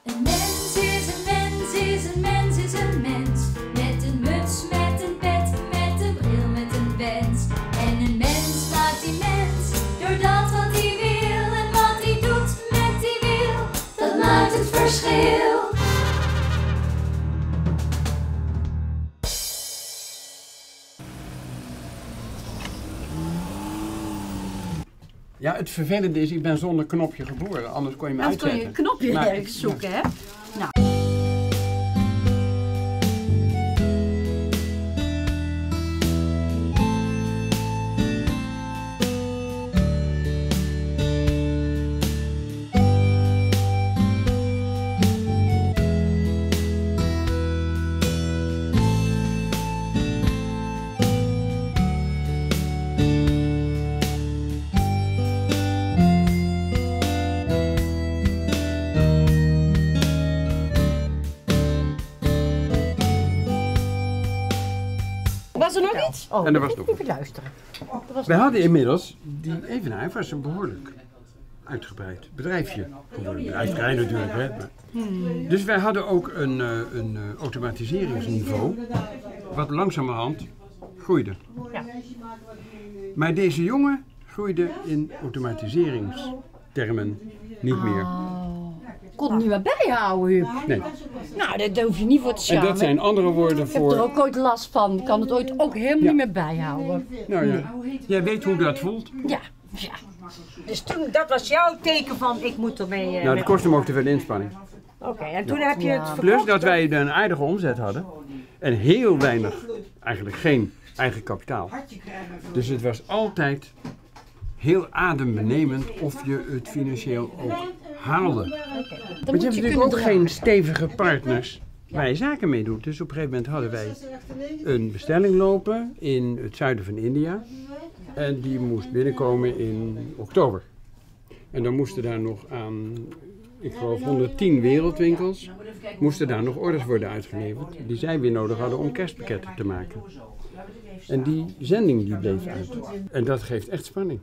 Een mens is een mens is een mens is een mens. Met een muts, met een pet, met een bril, met een wens. En een mens maakt die mens door dat wat hij wil. En wat hij doet met die wil, dat maakt het verschil. Ja, het vervelende is, ik ben zonder knopje geboren, anders kon je me uitzetten. Anders kon je een knopje ergens zoeken, hè? Nou. Was er nog iets? Oh, en er was nog even luisteren. Wij hadden inmiddels, die Evenaar was een behoorlijk uitgebreid bedrijfje geworden. Bedrijfsvrij natuurlijk, hè. Maar. Dus wij hadden ook een automatiseringsniveau, wat langzamerhand groeide. Ja. Maar deze jongen groeide in automatiseringstermen niet meer. Kon het niet meer bijhouden, Huub. Nee. Nou, daar hoef je niet voor te En schamen. dat zijn andere woorden Ik heb er voor... ook ooit last van. Ik kan het ooit ook helemaal niet meer bijhouden. Nou ja, jij weet hoe dat voelt. Ja, ja. Dus toen, dat was jouw teken van ik moet ermee... Nou, het kostte hem ook te veel inspanning. Oké, en toen heb je het verkocht. Plus dat wij een aardige omzet hadden. En heel weinig, eigenlijk geen eigen kapitaal. Dus het was altijd heel adembenemend of je het financieel ook haalde. Dan Want je moet hebt je natuurlijk kunnen ook dragen. geen stevige partners waar je zaken mee doet. Dus op een gegeven moment hadden wij een bestelling lopen in het zuiden van India. En die moest binnenkomen in oktober. En dan moesten daar nog aan, ik geloof 110 wereldwinkels, moesten daar nog orders worden uitgeleverd. Die zij weer nodig hadden om kerstpakketten te maken. En die zending die bleef uit. En dat geeft echt spanning.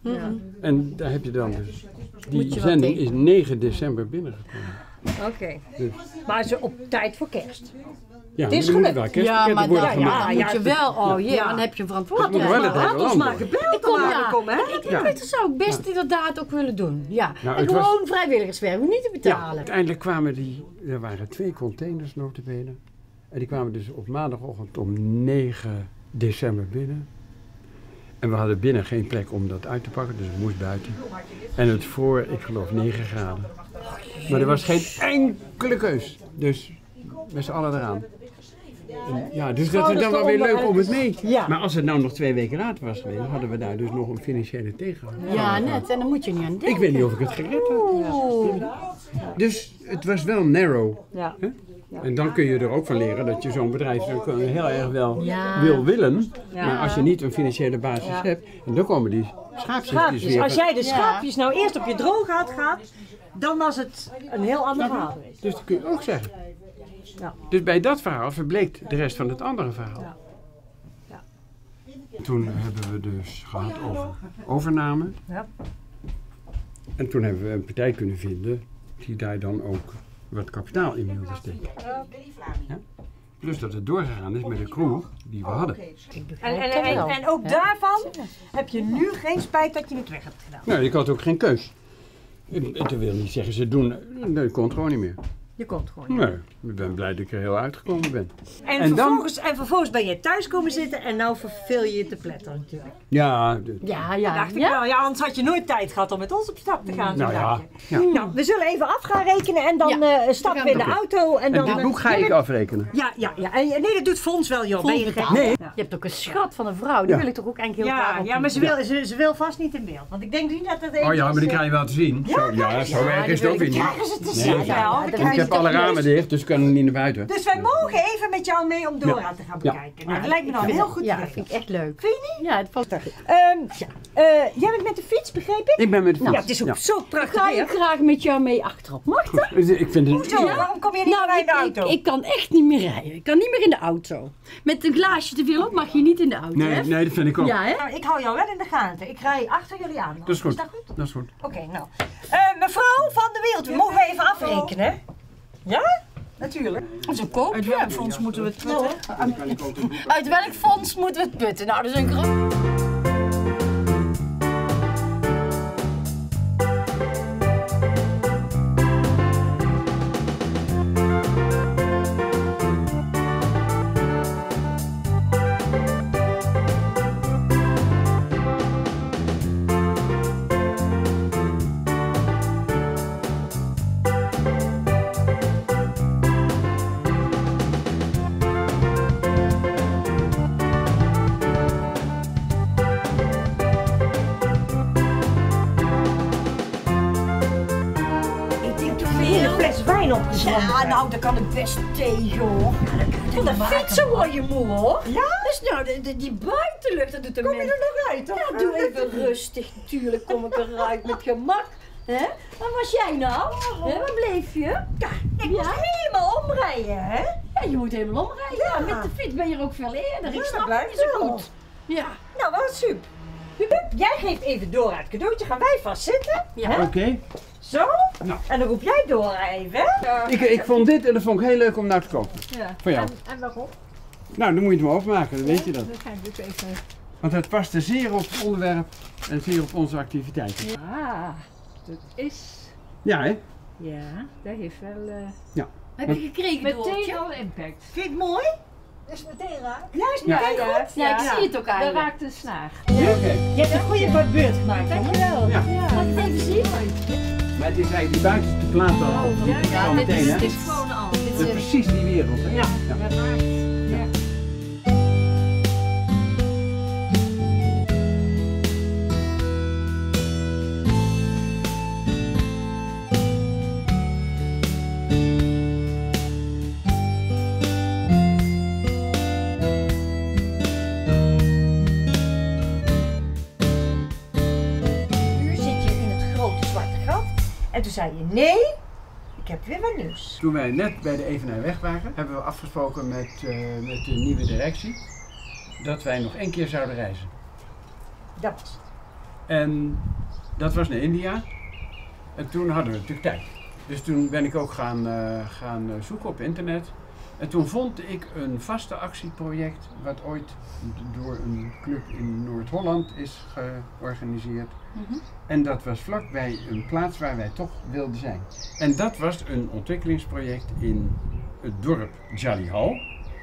En daar heb je dan dus. Die zending is 9 december binnengekomen. Oké. Dus, Maar ze op tijd voor kerst. ja, is er moeten gelukt. wel Ja, kerstpakketten maar worden dan gemaakt. moet je wel. Oh jee, Ja. dan heb je een Dat moet wel verantwoordelijkheid. het hele Laat ons land maar doen. gebeld Kom, ja. aankomen, hè? Ik weet, dat zou ik best inderdaad ook willen doen. Ja. Nou, En het was- gewoon vrijwilligerswerk, hoef niet te Ja, betalen. uiteindelijk kwamen er waren 2 containers notabene. En die kwamen dus op maandagochtend om 9 december binnen. En we hadden binnen geen plek om dat uit te pakken, dus het moest buiten. En het voor, ik geloof, 9 graden. Maar er was geen enkele keus. Dus met z'n allen eraan. En ja, dus dat is dan wel weer leuk om het mee. Ja. Maar als het nou nog 2 weken later was geweest, hadden we daar dus nog een financiële tegenhanger. Ja, net. En dan moet je niet aan denken. Ik weet niet of ik het gered had. Oeh. Dus het was wel narrow. Ja. Hè? En dan kun je er ook van leren dat je zo'n bedrijf heel erg wel Ja. wil willen. Ja. Maar als je niet een financiële basis hebt, en dan komen die schaapjes Schaapjes. weer. Als jij de schaapjes nou eerst op je droog had gehad, dan was het een heel ander verhaal geweest. Dus dat kun je ook zeggen. Ja. Dus bij dat verhaal verbleekt de rest van het andere verhaal. Ja. Ja. Toen hebben we dus gehad over overname. Ja. En toen hebben we een partij kunnen vinden die daar dan ook wat kapitaal in wilde steken. Ja? Plus dat het doorgegaan is met de crew die we hadden. En ook daarvan heb je nu geen spijt dat je het weg hebt gedaan. Nou, ik had ook geen keus. Dat wil niet zeggen, ze doen, dat kon gewoon niet meer. Je komt gewoon. Nee, ik ben blij dat ik er heel uitgekomen ben. En vervolgens ben je thuis komen zitten en nou verveel je je te pletteren natuurlijk. Ja, Ja, Dacht ik ja. wel. Ja, anders had je nooit tijd gehad om met ons op stap te gaan. nou zo ja. dacht je. Ja. Nou, we zullen even af gaan rekenen en dan stappen we in de auto. En En dan, dit boek ga ik afrekenen. Ja. En, nee, dat doet Fons wel, joh. Ben je gek? Nee. Je hebt ook een schat van een vrouw, die Ja. wil ik toch ook eigenlijk heel graag Ja, maar ze wil vast niet in beeld. Want ik denk niet dat het Oh ja, maar die krijg je wel te zien. Zo erg is het ook weer niet. krijgen ze te Nee, zien. dat- Ja, dat- Ik heb alle ramen dicht, dus ik kan er niet naar buiten. Dus wij mogen even met jou mee om Dora te gaan bekijken. Nou, dat lijkt me nou een heel goed Ja, idee. dat vind ik echt leuk. Vind je niet? Ja, het valt echt. Jij bent met de fiets, begreep ik? Ik ben met de fiets. Ja, het is ook zo prachtig Ga ik weer. graag met jou mee achterop. Mag dat? Dus ik vind het... Zo, waarom kom je niet meer in de auto? Ik kan echt niet meer rijden. Ik kan niet meer in de auto. Met een glaasje te veel op mag je niet in de auto, hè? Nee, dat vind ik ook. Ja, hè? Nou, ik hou jou wel in de gaten. Ik rij achter jullie aan. Dat is goed. Is dat goed? Dat is goed. Oké, nou. Mevrouw van de wereld, we mogen even afrekenen. Ja? Natuurlijk. Dat is een koopje. Uit welk fonds moeten we het putten? Uit welk fonds moeten we het putten? Nou, dat is een groot... Ja, nou, daar kan ik best tegen hoor. Van de fietsen word je moe hoor. Ja? Dus nou, die buitenlucht, dat doet de Kom je er nog uit? Toch? Ja, doe even rustig. Tuurlijk kom ik eruit met gemak. Hè? Waar was jij nou? Hè, waar bleef je? Ja, ik moest helemaal omrijden, hè? Ja, je moet helemaal omrijden. Ja. Met de fiets ben je er ook veel eerder. Ik snap het niet zo goed. Ja. Nou, wel super. Huub, jij geeft even Dora het cadeautje. Gaan wij vast zitten? Ja. Oké. Zo? Nou. En dan roep jij Dora even. Ja. Ik vond dit en dat vond ik heel leuk om nou te kopen. Ja. Voor jou. En waarom? Nou, dan moet je het maar opmaken, dan weet je dat. Dan ga ik dus even... Want het past er zeer op het onderwerp en zeer op onze activiteiten. Ah, dat is... Ja, hè? Ja, dat heeft wel... Heb je gekregen, meteen Doortje? al impact. Vind je het mooi? Is het meteen raak? Ja, is meteen goed. Ja, ik zie het ook Dat eigenlijk. raakt de snaar. Oké. Je hebt een goede beurt gemaakt, hè? Dankjewel. Ja. Mag ik het even zien? Maar het is eigenlijk die buitenste plaat al. Ja, Zo meteen, hè? dit is gewoon al. Dit Het is precies die wereld, hè? Ja, dat raakt. Ja. Nu zit je in het grote zwarte gat en toen zei je nee, ik heb weer wat nieuws. Toen wij net bij de Evenijweg waren, hebben we afgesproken met de nieuwe directie dat wij nog 1 keer zouden reizen. Dat was het. En dat was naar India. En toen hadden we natuurlijk tijd. Dus toen ben ik ook gaan zoeken op internet. En toen vond ik een vaste actieproject wat ooit door een club in Noord-Holland is georganiseerd. En dat was vlakbij een plaats waar wij toch wilden zijn. En dat was een ontwikkelingsproject in het dorp Jalihal.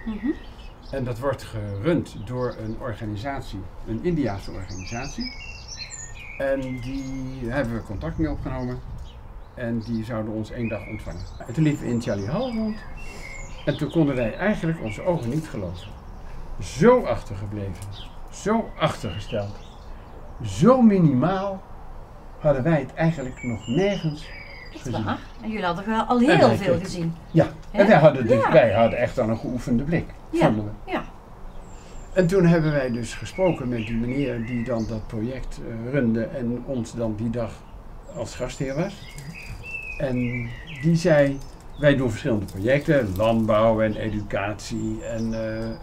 En dat wordt gerund door een organisatie, een Indiase organisatie. En die hebben we contact mee opgenomen. En die zouden ons 1 dag ontvangen. En toen liepen we in Jalihal rond. En toen konden wij eigenlijk onze ogen niet geloven. Zo achtergebleven, zo achtergesteld, zo minimaal hadden wij het eigenlijk nog nergens gezien. waar. En jullie hadden wel al En heel wij veel keken. gezien. Ja, Hè? en Ja. wij hadden echt al een geoefende blik, Ja. vonden we. Ja. En toen hebben wij dus gesproken met die meneer die dan dat project runde en ons dan die dag als gastheer was. En die zei, wij doen verschillende projecten, landbouw en educatie en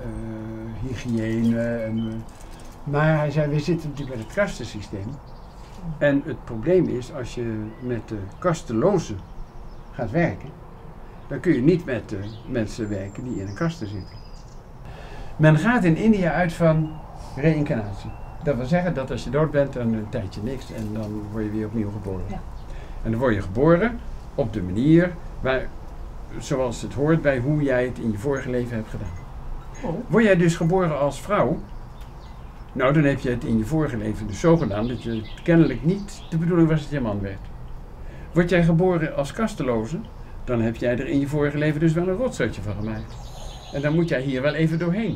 hygiëne. Maar hij zei, we zitten natuurlijk met het kastensysteem. En het probleem is, als je met de kastelozen gaat werken, dan kun je niet met de mensen werken die in een kasten zitten. Men gaat in India uit van reïncarnatie. Dat wil zeggen dat als je dood bent, dan een tijdje niks en dan word je weer opnieuw geboren. Ja. En dan word je geboren op de manier zoals het hoort bij hoe jij het in je vorige leven hebt gedaan. Word jij dus geboren als vrouw, nou dan heb je het in je vorige leven dus zo gedaan dat je kennelijk niet de bedoeling was dat je man werd. Word jij geboren als kasteloze, dan heb jij er in je vorige leven dus wel een rotzootje van gemaakt. En dan moet jij hier wel even doorheen.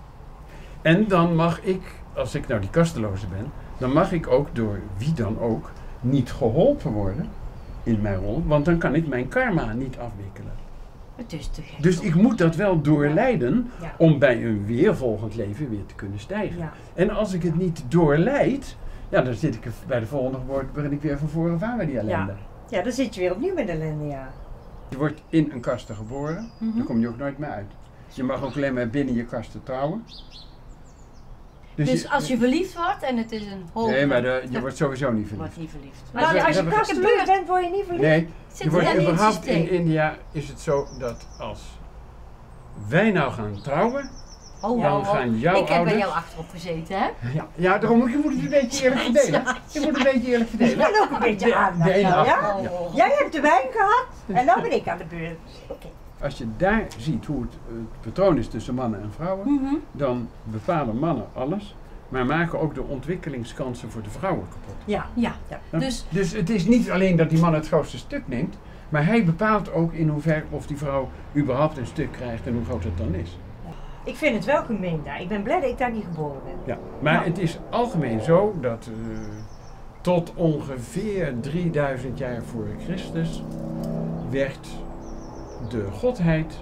En dan mag ik, als ik nou die kasteloze ben, dan mag ik ook door wie dan ook niet geholpen worden in mijn rol, want dan kan ik mijn karma niet afwikkelen. Het is te gek. Dus ik moet dat wel doorlijden Ja. om bij een weer volgend leven weer te kunnen stijgen. Ja. En als ik het niet doorlijd, ja, dan zit ik bij de volgende geboorte, begin ik weer van voren af aan met die ellende. Ja, dan zit je weer opnieuw met ellende, ja. Je wordt in een kasten geboren, dan kom je ook nooit meer uit. Je mag ook alleen maar binnen je kasten trouwen. Dus als je verliefd wordt en het is een hoog... Nee, maar je wordt sowieso niet verliefd. wordt niet verliefd. Maar als je kasteleus bent, word je niet verliefd. Nee, Zit je wordt er niet in het überhaupt systeem? in India is het zo dat als wij nou gaan trouwen, dan gaan jouw Ik heb bij ouders... jou achterop gezeten, hè? Ja, daarom moet je het een beetje eerlijk verdelen. Je moet een beetje eerlijk verdelen. Ik ben ook een beetje aan. De ene Ja? achter, ja. Jij hebt de wijn gehad en dan ben ik aan de beurt. Oké. Als je daar ziet hoe het patroon is tussen mannen en vrouwen, dan bepalen mannen alles, maar maken ook de ontwikkelingskansen voor de vrouwen kapot. Ja. Ja. Ja? Dus het is niet alleen dat die man het grootste stuk neemt, maar hij bepaalt ook in hoeverre of die vrouw überhaupt een stuk krijgt en hoe groot het dan is. Ik vind het wel gemeen daar. Ik ben blij dat ik daar niet geboren ben. Ja, maar het is algemeen zo dat tot ongeveer 3000 jaar voor Christus werd de godheid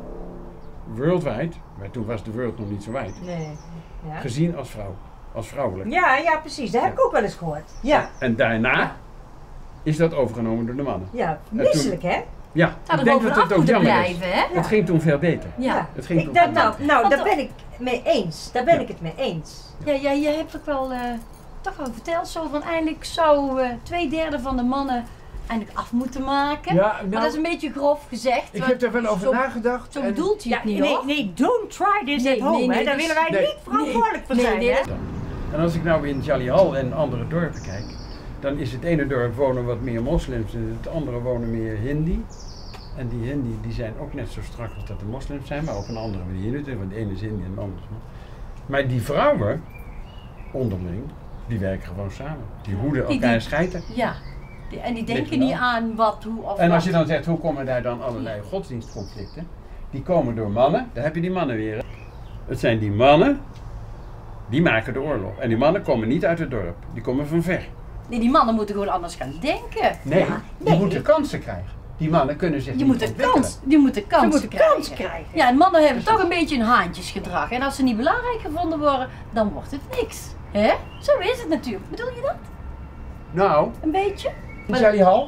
worldwide, maar toen was de wereld nog niet zo wijd, Nee. Ja. gezien als vrouwelijk. Ja, precies. Dat heb ik ook wel eens gehoord. Ja. En daarna is dat overgenomen door de mannen. Ja, misselijk hè? Ja, het had ik er denk dat bovenaf het ook moeten jammer blijven, is. hè? Het ging toen veel beter. Ja. Het ging Ik, toen dat, veel beter. nou, Want daar ben ik mee eens. Daar ben ik het mee eens. Ja, je hebt ook wel toch wel verteld zo van eindelijk zou 2/3 van de mannen eindelijk af moeten maken. Ja, Maar dat is een beetje grof gezegd. ik want heb daar wel over zo- nagedacht. Zo en- bedoelt hij het niet, hoor. nee, don't try this Nee, at home. nee, nee, hè. Daar dus- willen wij nee. niet verantwoordelijk voor Nee, zijn. nee, Hè? En als ik nou in Jalihal en andere dorpen kijk, dan is het ene dorp wonen wat meer moslims en het andere wonen meer Hindi. En die Hindi die zijn ook net zo strak als dat de moslims zijn, maar op een andere manier. Want de ene is Hindi en de andere is moslim. Maar die vrouwen onderling, die werken gewoon samen. Die hoeden Die- elkaar schijten. Ja. En die Weet denken je niet wel. aan wat, hoe of En als wat. je dan zegt, hoe komen daar dan allerlei godsdienstconflicten? Die komen door mannen, daar heb je die mannen weer. Hè. Het zijn die mannen, die maken de oorlog. En die mannen komen niet uit het dorp, die komen van ver. Nee, die mannen moeten gewoon anders gaan denken. Nee, die nee. moeten kansen krijgen. Die mannen kunnen zich Die niet moeten ontwikkelen. kansen krijgen. Kans krijgen. Ja, en mannen hebben toch een beetje een haantjesgedrag. En als ze niet belangrijk gevonden worden, dan wordt het niks. Hè? Zo is het natuurlijk. Bedoel je dat? Nou, Een beetje? in Jalihal,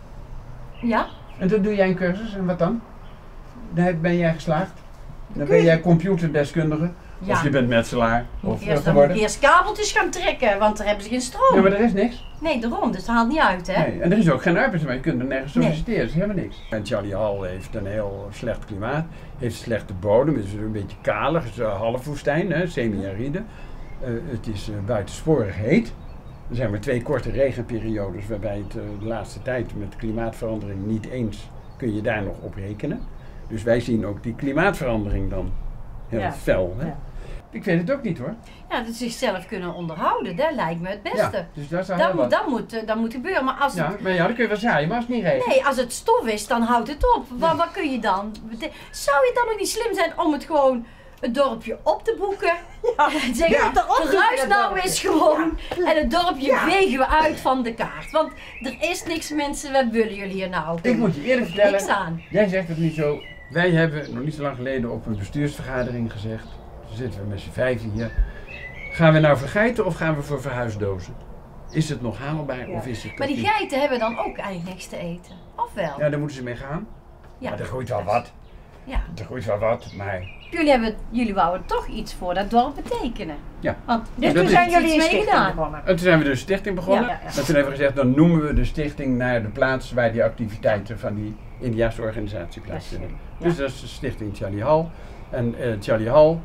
Ja. en dan doe jij een cursus, en wat dan? Dan ben jij geslaagd. Dan ben jij computerdeskundige, Ja. of je bent metselaar, of Dan moet ik geworden. eerst kabeltjes gaan trekken, want daar hebben ze geen stroom. Ja, maar er is niks. Nee, daarom. Dus dat haalt niet uit, hè? Nee, en er is ook geen arbeidsmarkt, je kunt er nergens Nee. solliciteren, dat is helemaal niks. En Jalihal heeft een heel slecht klimaat, heeft een slechte bodem, het is een beetje kalig, het is een half woestijn, hè, semi-aride. Het is buitensporig heet. Er zijn maar 2 korte regenperiodes waarbij het de laatste tijd met klimaatverandering niet eens kun je daar nog op rekenen. Dus wij zien ook die klimaatverandering dan heel Ja. fel. Hè? Ja. Ik weet het ook niet hoor. Ja, dat zichzelf kunnen onderhouden, dat lijkt me het beste. Ja, dus dat is al heel Dat, wat. dat moet gebeuren. Maar als Ja, het, maar ja, dan kun je wel zaaien, maar als het niet regent. nee, als het stof is, dan houdt het op. Wat kun je dan? Zou het dan nog niet slim zijn om het gewoon het dorpje op te boeken? En zeggen, Ja, toch opzoeken, verhuis het nou dorpje. eens gewoon. En het dorpje Ja. vegen we uit van de kaart. Want er is niks, mensen, wat willen jullie hier nou? Ik moet je eerlijk vertellen, Niks aan. jij zegt het niet zo. Wij hebben nog niet zo lang geleden op een bestuursvergadering gezegd, dan zitten we met z'n 5 hier, gaan we nou vergeiten of gaan we voor verhuisdozen? Is het nog haalbaar Ja. of is het Maar die niet? geiten hebben dan ook eigenlijk niks te eten. Of wel? Ja, daar moeten ze mee gaan. Ja. Maar er groeit wel wat. Ja. Er groeit wel wat, maar Jullie wouden toch iets voor dat dorp betekenen. ja. Want Dus dat toen is- zijn iets jullie een mee stichting gedaan. begonnen. En toen zijn we dus een stichting begonnen. Ja. En toen hebben we gezegd, dan noemen we de stichting naar de plaats waar die activiteiten van die Indiase organisatie plaatsvinden. Ja. Dus dat is de stichting Jalihal. En Jalihal,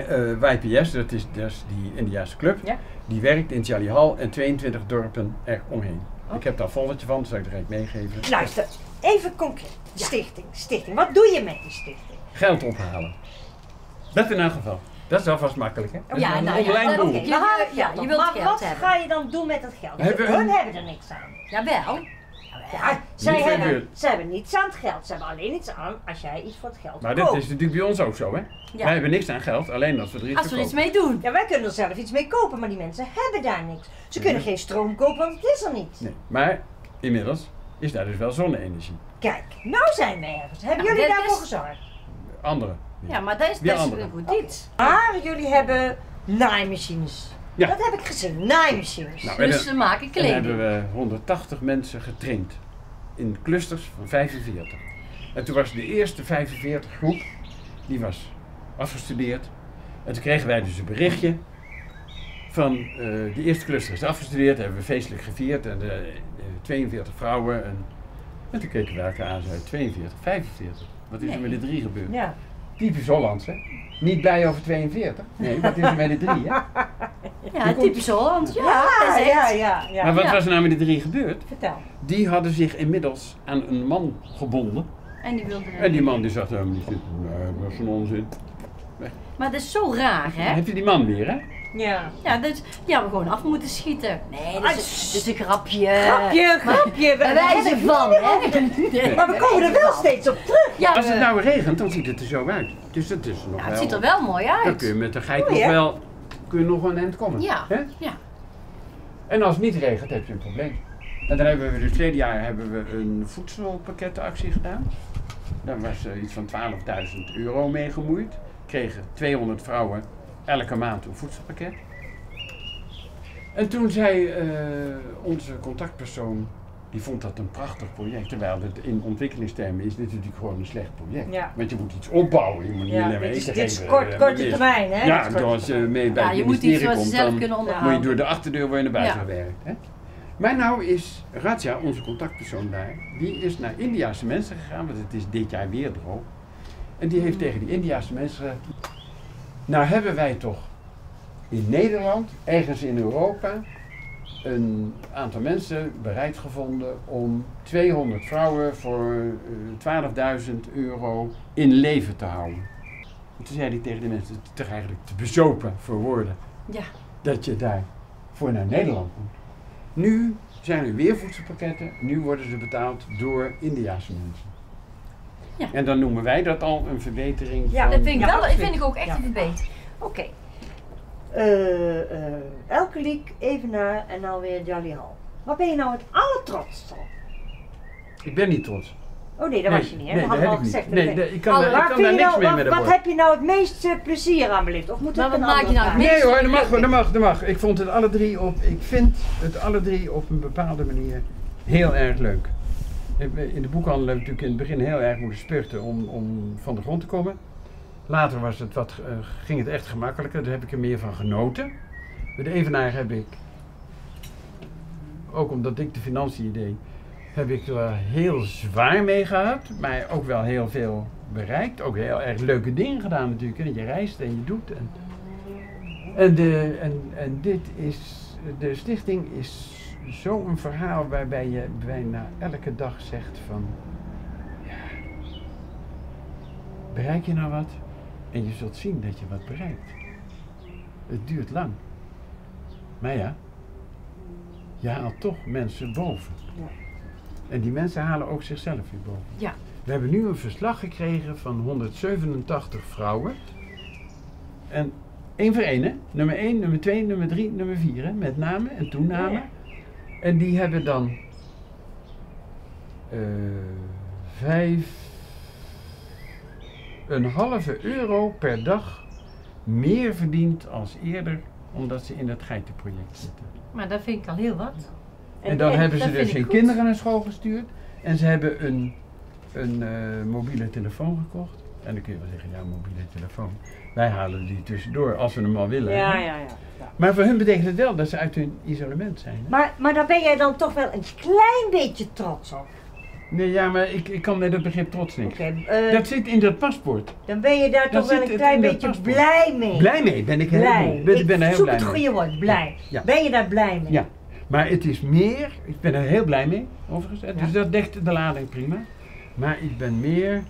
YPS, dat is die Indiase club, Ja. die werkt in Jalihal en 22 dorpen eromheen. Ik heb daar een folletje van, dat zal ik direct meegeven. Luister, even concreet. Stichting. Wat doe je met die stichting? Geld ophalen. Dat in elk geval. Dat is alvast makkelijk, hè? Dat is Ja, een nou ja, online dat- doel. oké. We halen Ja, geld je op. wilt maar geld wat hebben. ga je dan doen met dat geld? Hebben we Hun een- hebben er niks aan. Jawel. Ja, voor de buurt. zij hebben niets aan het geld. Ze hebben alleen iets aan als jij iets voor het geld Maar koopt. dat is natuurlijk bij ons ook zo, hè? Ja. Wij hebben niks aan geld, alleen als we er iets Als we er iets verkopen. mee doen. Ja, wij kunnen er zelf iets mee kopen, maar die mensen hebben daar niks. Ze kunnen geen stroom kopen, want het is er niet. Nee, maar inmiddels is daar dus wel zonne-energie. Kijk, nou zijn we ergens. Hebben Ja, jullie dit daarvoor is- gezorgd? Andere. Ja, maar dat is Weer best andere. een goed iets. Maar jullie hebben naaimachines. Ja. Dat heb ik gezien, naaimachines. Nou, Dus ze maken En dan hebben kleding. we 180 mensen getraind. In clusters van 45. En toen was de eerste 45 groep, die was afgestudeerd. En toen kregen wij dus een berichtje. van de eerste cluster is afgestudeerd, hebben we feestelijk gevierd en 42 vrouwen. En toen keken we elkaar aan en zeiden 42, 45. Wat is er met de 3 gebeurd? Ja. Typisch Hollands, hè? Niet blij over 42. Nee, wat is er met de 3, hè? Ja, typisch Holland. Ja, dat is echt. Ja. Maar wat was er nou met de 3 gebeurd? Vertel. Die hadden zich inmiddels aan een man gebonden. En die wilde En die man die zat helemaal niet zitten. Nee, dat is een onzin. Maar dat is zo raar, Dan hè? heb je die man weer, hè? Ja. Ja, dus die hebben we gewoon af moeten schieten. Nee, dat is een grapje. Grapje. Bij wijze van, hè? Maar we komen er wel steeds op terug. Ja, Als het nou regent, dan ziet het er zo uit. Dus het is nog ja, wel... het ziet er wel mooi Dan kun je uit. met de geit Mooi, nog hè? wel... Kun je nog wel een eind komen. Ja, Hè? ja. En als het niet regent, heb je een probleem. En dan hebben we dus 2 jaar hebben we een voedselpakkettenactie gedaan. Daar was iets van 12.000 euro mee gemoeid. Kregen 200 vrouwen elke maand een voedselpakket. En toen zei onze contactpersoon, die vond dat een prachtig project. Terwijl het in ontwikkelingstermen is dit natuurlijk gewoon een slecht project. Ja. Want je moet iets opbouwen, je moet niet alleen maar dit eten is geven. korte termijn, hè? Ja, Dit is als je mee bij Ja, het je moet iets ministerie wat ze komt, zelf dan kunnen moet je onderhouden. door de achterdeur naar buiten Ja. gewerkt. Hè? Maar nou is Radja, onze contactpersoon daar, die is naar Indiase mensen gegaan, want het is dit jaar weer droog. En die heeft tegen die Indiase mensen gezegd, nou hebben wij toch in Nederland, ergens in Europa, een aantal mensen bereid gevonden om 200 vrouwen voor 12.000 euro in leven te houden. En toen zei hij tegen de mensen, het is toch eigenlijk te bezopen voor woorden, Ja. dat je daarvoor naar Nederland moet. Nu zijn er weer voedselpakketten, nu worden ze betaald door Indiase mensen. Ja. En dan noemen wij dat al een verbetering Ja, van... Dat vind ik, Ja, wel, absoluut. vind ik ook echt Ja. een verbetering. Oké. Elke Liek, Evenaar en nou weer Jalihal. Waar ben je nou het allertrotst op? Ik ben niet trots. Oh nee, dat was je niet, hè? Nee, dat dat hadden we heb al ik gezegd. niet. Nee, dat ik kan, ik Waar kan vind daar je niks nou, mee met de wat woord. heb je nou het meest plezier aan beleefd? Of moet het Maar een wat maak je andere nou het vraag? meest- Nee hoor, dat mag. Ik vond het alle drie ik vind het alle drie op een bepaalde manier heel erg leuk. In de boekhandel hebben we natuurlijk in het begin heel erg moeten spurten om van de grond te komen. Later was het ging het echt gemakkelijker, daar heb ik er meer van genoten. Bij de Evenaar heb ik, ook omdat ik de financiën deed, heb ik er wel heel zwaar mee gehad, maar ook wel heel veel bereikt. Ook heel erg leuke dingen gedaan natuurlijk, hè. Je reist en je doet. En dit is, de stichting is zo'n verhaal waarbij je bijna elke dag zegt van, ja, bereik je nou wat? En je zult zien dat je wat bereikt. Het duurt lang. Maar ja, je haalt toch mensen boven. Ja. En die mensen halen ook zichzelf weer boven. Ja. We hebben nu een verslag gekregen van 187 vrouwen. En één voor één, hè? Nummer 1, nummer 2, nummer 3, nummer 4, hè? Met namen en toenamen. Ja. En die hebben dan €5,5 per dag meer verdiend als eerder, omdat ze in dat geitenproject zitten. Maar dat vind ik al heel wat. En dan hebben ze dat dus vind ik hun goed. kinderen naar school gestuurd en ze hebben een mobiele telefoon gekocht. En dan kun je wel zeggen, ja, mobiele telefoon. Wij halen die tussendoor als we hem al willen. Ja, hè. ja. Maar voor hun betekent het wel dat ze uit hun isolement zijn. Hè? Maar daar ben jij dan toch wel een klein beetje trots op. Nee, ja, maar ik kan met dat begrip trots niks. Oké, Dat zit in dat paspoort. dan ben je daar dat toch wel zit een het klein in dat beetje paspoort. blij mee. Blij mee, ben ik heel Blij. blij. Ik ben er heel zoek blij het mee. goede woord, blij. Ja. Ben je daar blij mee? Ja, maar het is meer, ik ben er heel blij mee, overigens. Hè. Dus Ja. dat dekt de lading prima. Maar ik ben meer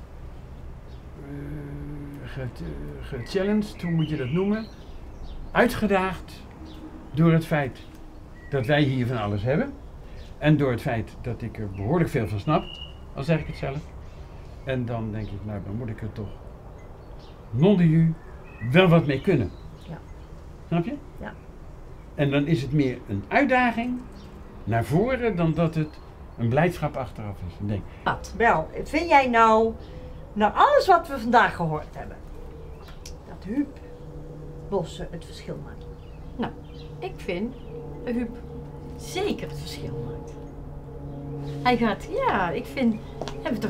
gechallenged, hoe moet je dat noemen? Uitgedaagd door het feit dat wij hier van alles hebben. En door het feit dat ik er behoorlijk veel van snap, al zeg ik het zelf. En dan denk ik, nou dan moet ik er toch non de ju wel wat mee kunnen. Ja. Snap je? Ja. En dan is het meer een uitdaging naar voren dan dat het een blijdschap achteraf is. Ik denk, Wat? Wel, vind jij nou, naar alles wat we vandaag gehoord hebben, dat Huub Bossen het verschil maakt? Nou, ik vind dat Huub zeker het verschil maakt. Hij gaat, ja, ik vind, hebben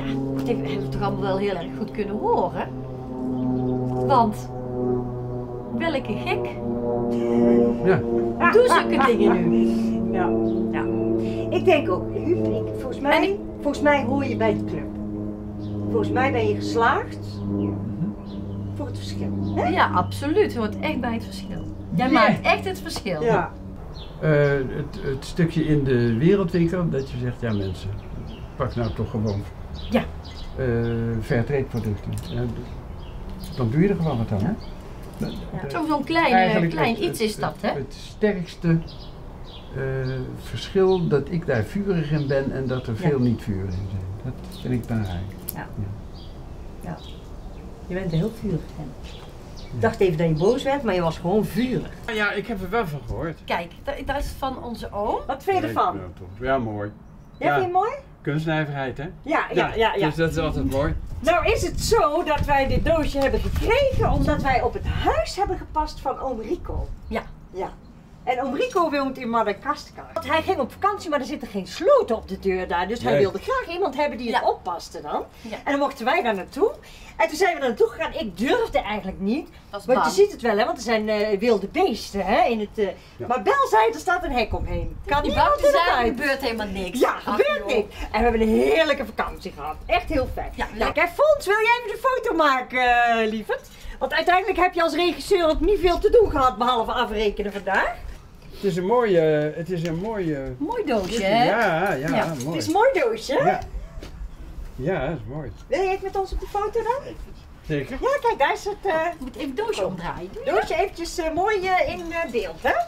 we toch allemaal wel heel erg goed kunnen horen. Want welke gek Ja. doet zulke dingen nu? Ja. Ja. Ik denk ook, Huub, volgens mij hoor je bij de club. Volgens mij ben je geslaagd voor het verschil. Hè? Ja, absoluut. Het hoort echt bij het verschil. Jij maakt echt het verschil. Ja. Het stukje in de wereldwinkel dat je zegt, ja mensen, pak nou toch gewoon fairtrade producten. Dan doe je er gewoon wat aan. Hè? Zo'n klein iets is dat, hè? Het sterkste verschil dat ik daar vurig in ben en dat er veel niet vurig in zijn. Dat vind ik belangrijk. Ja. Je bent heel vurig. Ik dacht even dat je boos werd, maar je was gewoon vurig. Ja, ik heb er wel van gehoord. Kijk, dat is van onze oom. Wat vind je ervan? Ja, mooi. Ja, vind je mooi? Kunstnijverheid, hè? Ja. Dus dat is altijd mooi. Nou is het zo dat wij dit doosje hebben gekregen omdat wij op het huis hebben gepast van oom Rico. Ja. En oom Rico woont in Madagaskar. Hij ging op vakantie, maar er zitten geen sloten op de deur daar. Dus hij wilde graag iemand hebben die het oppaste dan. Ja. En dan mochten wij daar naartoe. En toen zijn we daar naartoe gegaan. Ik durfde eigenlijk niet. Want je ziet het wel, hè, want er zijn wilde beesten. Hè, in het, Maar Bel zei, er staat een hek omheen. Kan Die niemand buiten zijn, eruit. gebeurt helemaal niks. Ja, gebeurt niks. En we hebben een heerlijke vakantie gehad. Echt heel fijn. Ja, nou, kijk, Fons, wil jij even de foto maken, lieverd? Want uiteindelijk heb je als regisseur ook niet veel te doen gehad, behalve afrekenen vandaag. Het is een mooie... Mooi doosje, hè? Ja, Ja. mooi. Het is een mooi doosje. Ja, dat is mooi. Wil je even met ons op de foto dan? Zeker. Ja, kijk, daar is het Je moet even het doosje omdraaien. doosje eventjes mooi in beeld, hè?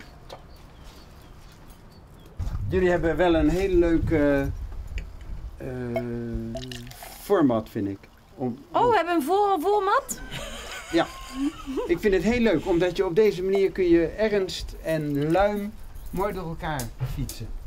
Jullie hebben wel een heel leuk format, vind ik. Oh, we hebben een voormat? Ja, ik vind het heel leuk, omdat je op deze manier kun je ernst en luim mooi door elkaar fietsen.